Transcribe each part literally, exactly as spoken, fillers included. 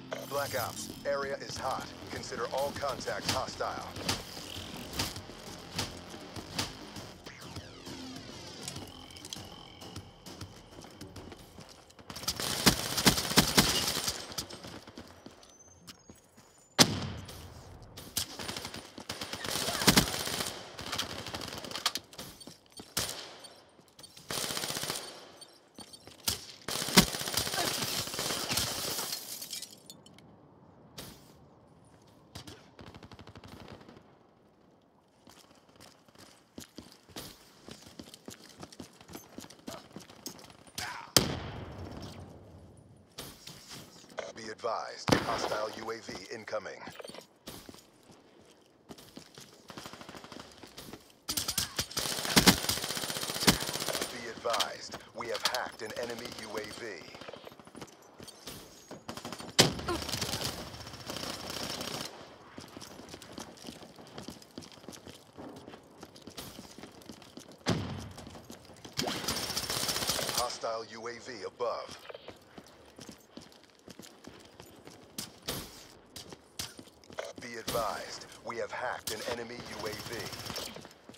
Black Ops, area is hot. Consider all contacts hostile. Be advised, hostile U A V incoming. Be advised, we have hacked an enemy U A V. Hostile U A V above. Be advised, we have hacked an enemy U A V.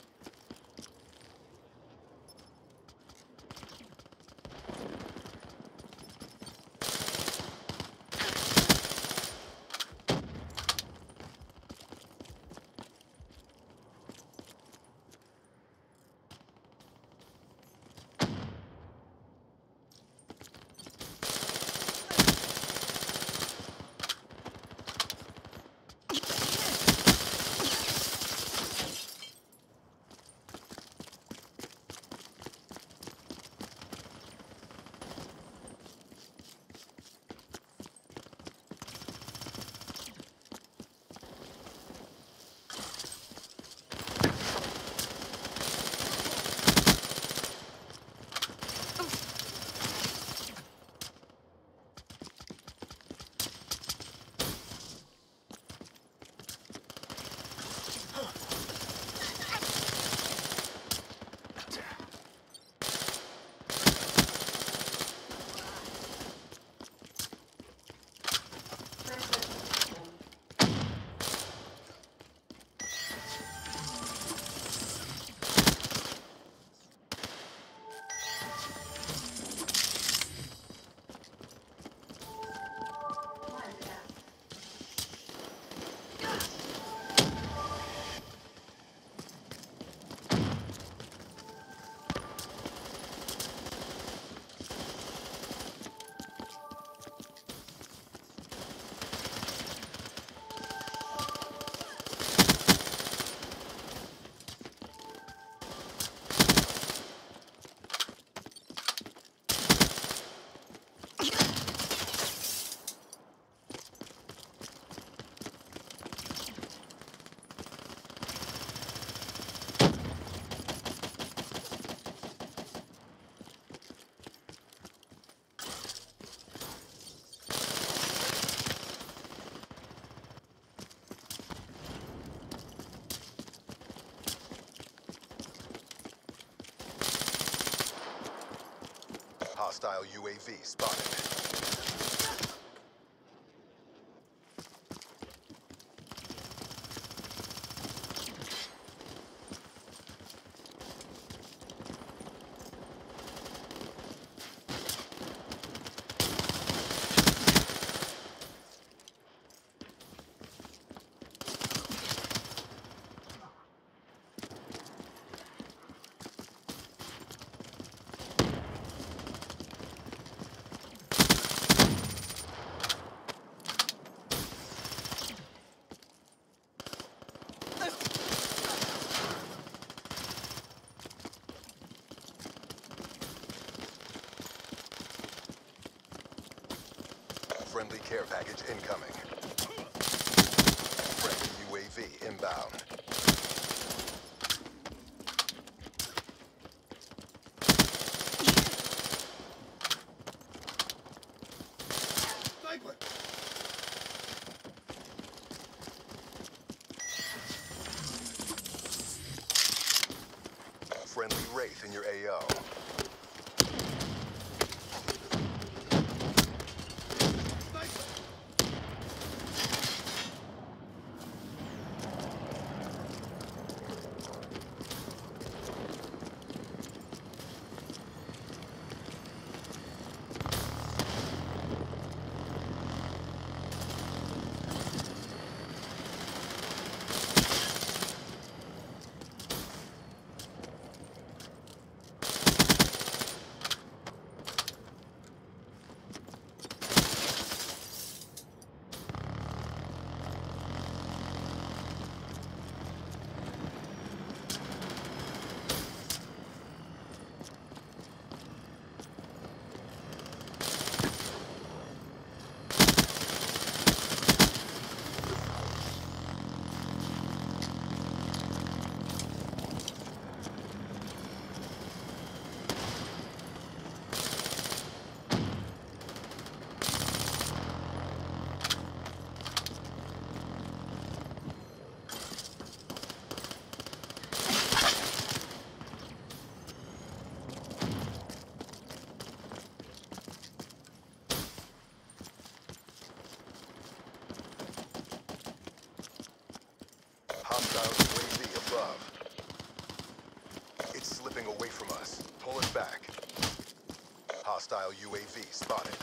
Hostile U A V spotted. Friendly care package incoming. Friendly U A V inbound. Sniper! Friendly Wraith in your A O. Sniper! Hostile U A V spotted.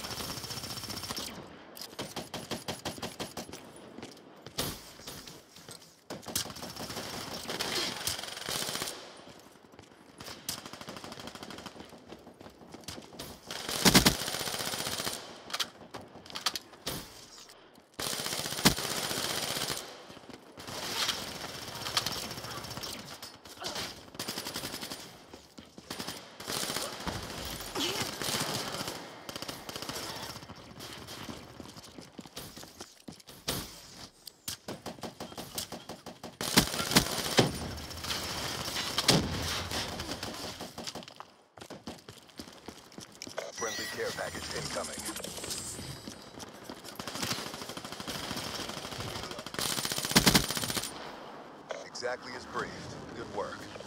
Friendly care package incoming. Exactly as briefed. Good work.